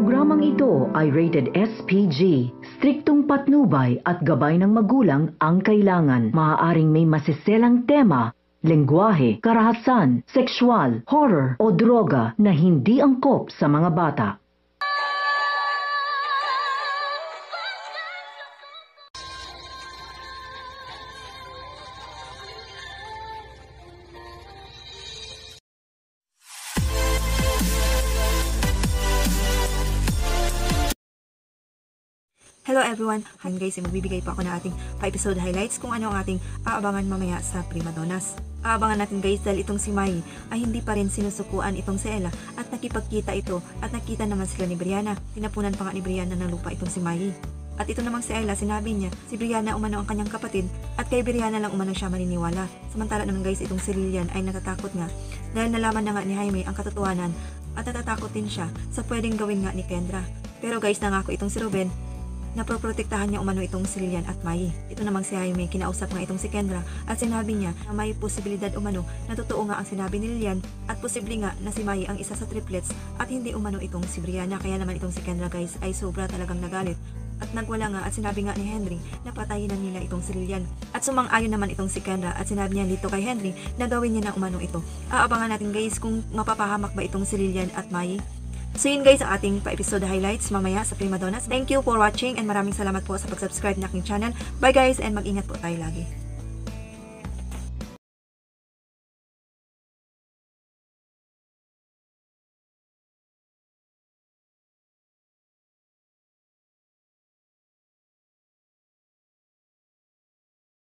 programang ito ay rated SPG. Striktong patnubay at gabay ng magulang ang kailangan. Maaaring may masiselang tema, lengguwahe, karahasan, sexual, horror o droga na hindi angkop sa mga bata. Hello everyone! Ngayon guys, magbibigay pa ako ng ating pa-episode highlights kung ano ang ating aabangan mamaya sa Prima Donnas. Aabangan natin guys dahil itong si Mai ay hindi pa rin sinusukuan itong si Ella at nakipagkita ito at nakita naman sila ni Brianna. Tinapunan pa nga ni Brianna ng lupa itong si Mai. At ito namang si Ella, sinabi niya si Brianna umano ang kanyang kapatid at kay Brianna lang umano siya maniniwala. Samantala naman guys, itong si Lillian ay natatakot nga dahil nalaman na nga ni Jaime ang katotohanan at natatakot din siya sa pwedeng gawin nga ni Kendra. Pero guys, nangako itong si Ruben na protektahan niya umano itong si Lillian at Mai. Ito namang si Jaime, kinausap nga itong si Kendra at sinabi niya na may posibilidad umano na totoo nga ang sinabi ni Lillian at posible nga na si Mai ang isa sa triplets at hindi umano itong si Brianna. Kaya naman itong si Kendra guys ay sobra talagang nagalit at nagwala nga at sinabi nga ni Henry na patayin na nila itong si Lillian. At sumang-ayon naman itong si Kendra at sinabi niya dito kay Henry na gawin niya na umano ito. Aabangan natin guys kung mapapahamak ba itong si Lillian at Mai. So yun guys ang ating pa-episode highlights mamaya sa Prima Donnas. Thank you for watching and maraming salamat po sa pag-subscribe na aking channel. Bye guys and mag-ingat po tayo lagi.